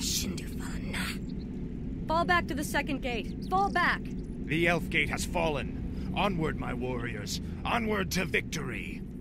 Fall back to the second gate. Fall back! The Elf Gate has fallen. Onward, my warriors. Onward to victory.